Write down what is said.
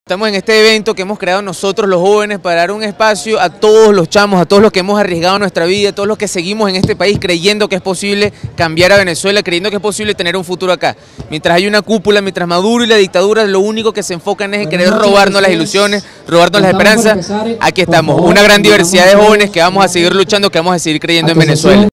Estamos en este evento que hemos creado nosotros los jóvenes para dar un espacio a todos los chamos, a todos los que hemos arriesgado nuestra vida, a todos los que seguimos en este país creyendo que es posible cambiar a Venezuela, creyendo que es posible tener un futuro acá. Mientras hay una cúpula, mientras Maduro y la dictadura lo único que se enfocan es en querer robarnos las ilusiones, robarnos las esperanzas, aquí estamos, una gran diversidad de jóvenes que vamos a seguir luchando, que vamos a seguir creyendo en Venezuela.